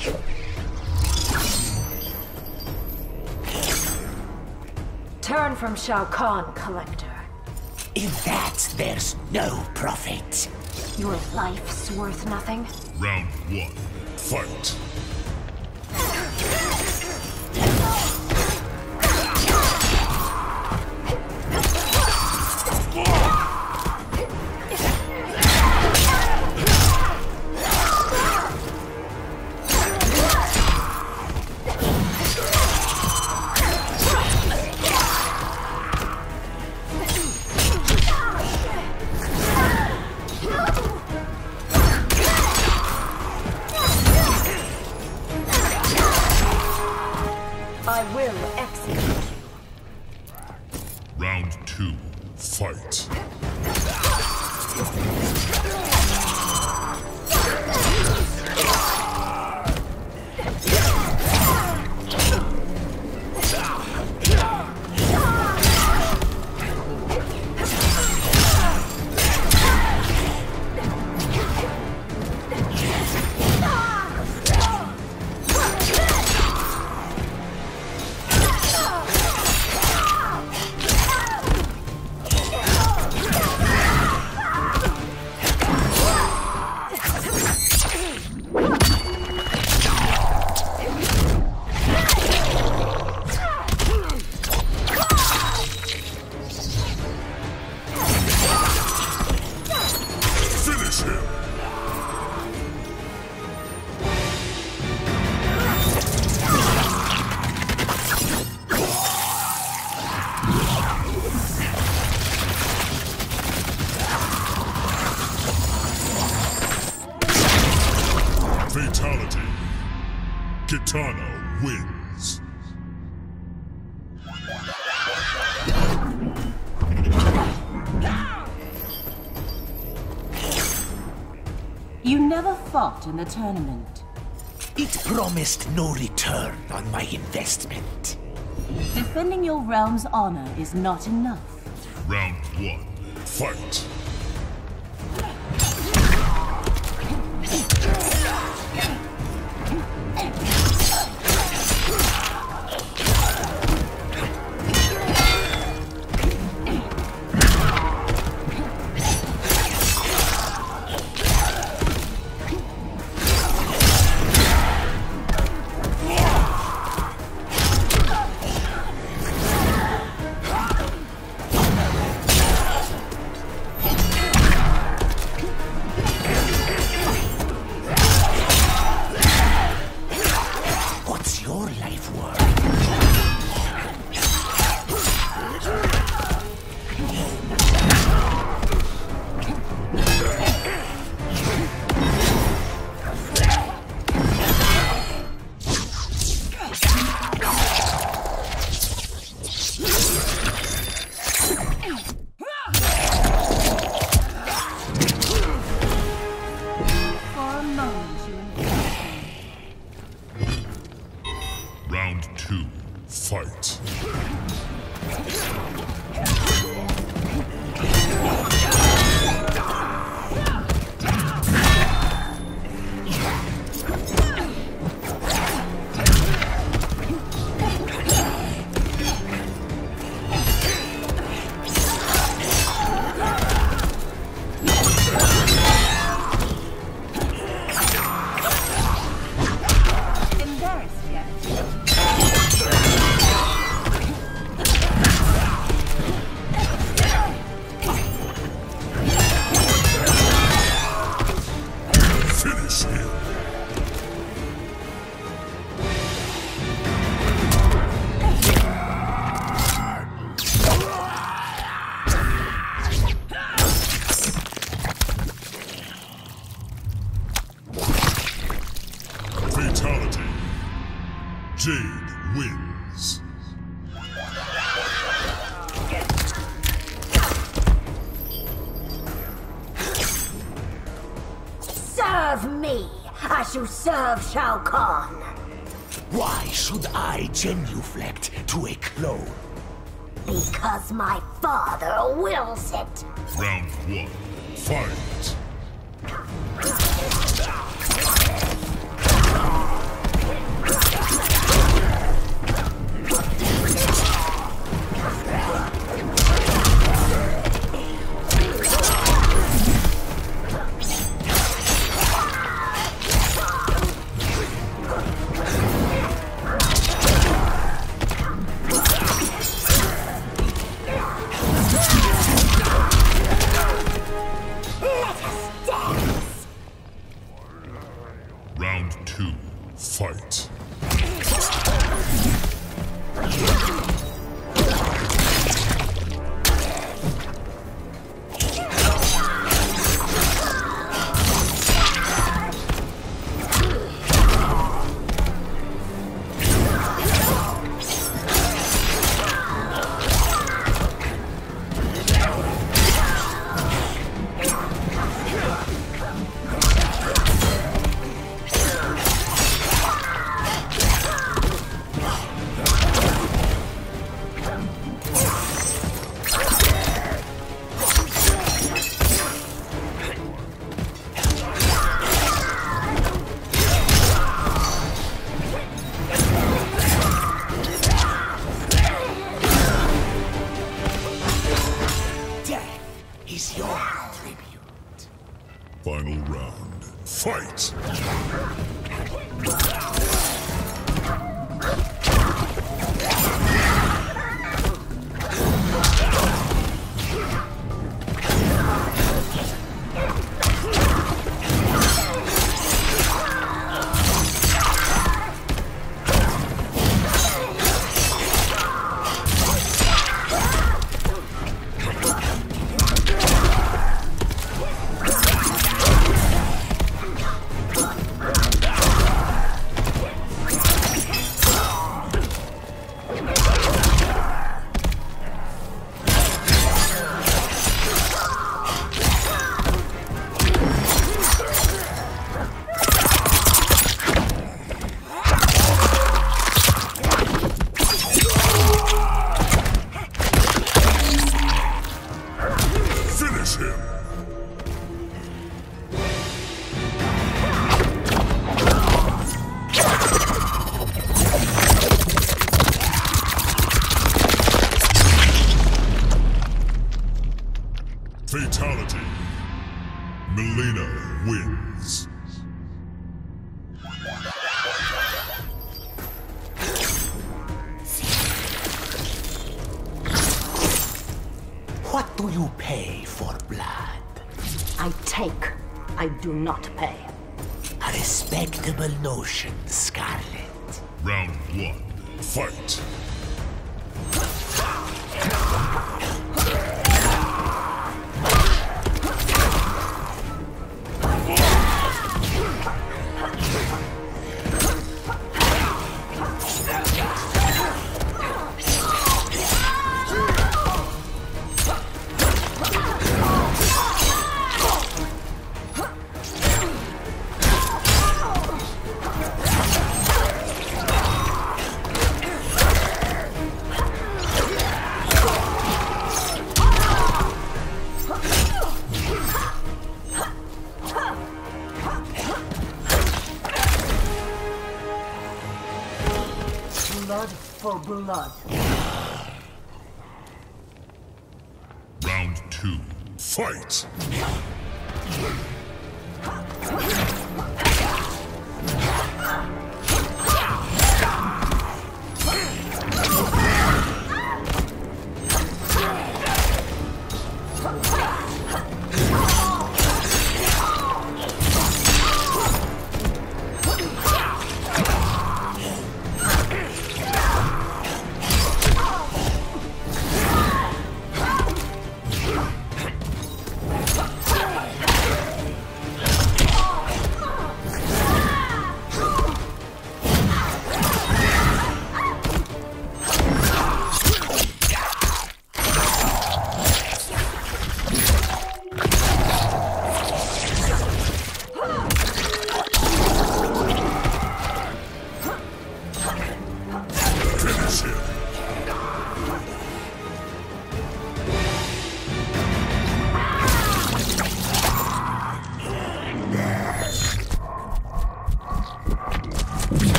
Turn from Shao Kahn, Collector. In that, there's no profit. Your life's worth nothing? Round 1. Fight. I will execute you. Round 2. Fight. Fatality. Kitana wins. You never fought in the tournament. It promised no return on my investment. Defending your realm's honor is not enough. Round 1. Fight. What's your life worth? For a moment, you impressed me. Round 2. Fight. Embarrassed yet? Finish him. Fatality. Jade wins. Serve me as you serve Shao Kahn. Why should I genuflect to a clone? Because my father wills it. Round 1. Fight. あ Round 2, fight. Is your tribute. Final round, fight! Fatality. Mileena wins. What do you pay for blood? I take. I do not pay. A respectable notion, Scarlet. Round 1, fight! Blood for blood. Round 2, fight!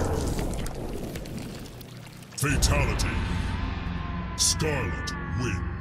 Fatality. Scarlet wins.